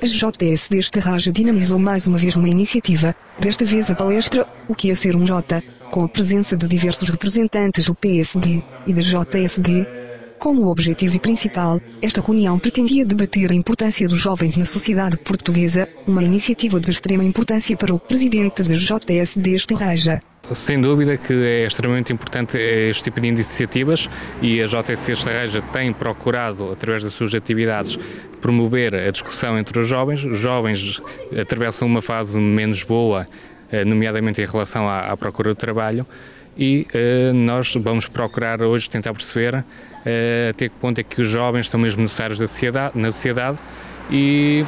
A JSD Estarraja dinamizou mais uma vez uma iniciativa, desta vez a palestra O que é ser um J, com a presença de diversos representantes do PSD e da JSD. Como objetivo principal, esta reunião pretendia debater a importância dos jovens na sociedade portuguesa, uma iniciativa de extrema importância para o presidente da JSD Estarraja. Sem dúvida que é extremamente importante este tipo de iniciativas e a JSD Estarraja tem procurado, através das suas atividades, promover a discussão entre os jovens. Os jovens atravessam uma fase menos boa, nomeadamente em relação à procura de trabalho, e nós vamos procurar hoje tentar perceber até que ponto é que os jovens estão mesmo necessários na sociedade e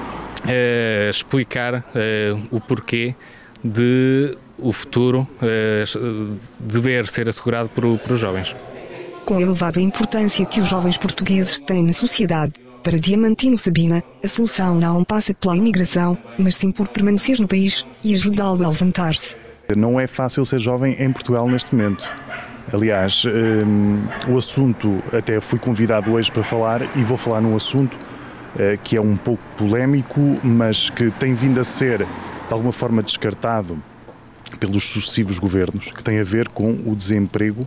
explicar o porquê de o futuro dever ser assegurado por os jovens. Com a elevada importância que os jovens portugueses têm na sociedade, para Diamantino Sabina, a solução não passa pela imigração, mas sim por permanecer no país e ajudá-lo a levantar-se. Não é fácil ser jovem em Portugal neste momento. Aliás, o assunto, até fui convidado hoje para falar e vou falar num assunto que é um pouco polémico, mas que tem vindo a ser, de alguma forma, descartado pelos sucessivos governos, que tem a ver com o desemprego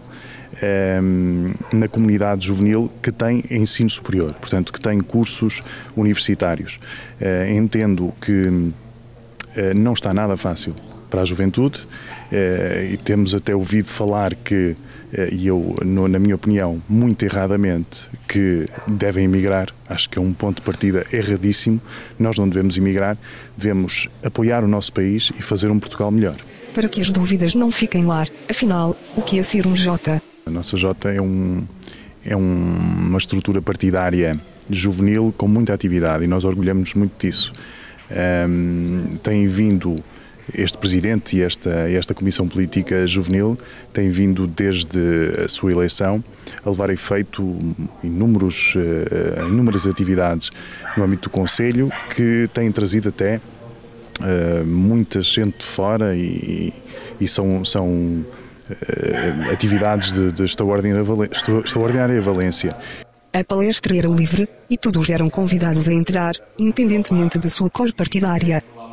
na comunidade juvenil que tem ensino superior, portanto, que tem cursos universitários. Entendo que não está nada fácil para a juventude e temos até ouvido falar que, e eu, na minha opinião, muito erradamente, que devem emigrar. Acho que é um ponto de partida erradíssimo. Nós não devemos emigrar, devemos apoiar o nosso país e fazer um Portugal melhor. Para que as dúvidas não fiquem no ar, afinal, o que é ser um J? A nossa J é uma estrutura partidária juvenil com muita atividade e nós orgulhamos-nos muito disso. Tem vindo este Presidente e esta Comissão Política Juvenil tem vindo desde a sua eleição a levar a efeito inúmeras atividades no âmbito do Conselho que têm trazido até muita gente de fora e são atividades de extraordinária valência. A palestra era livre e todos eram convidados a entrar, independentemente da sua cor partidária.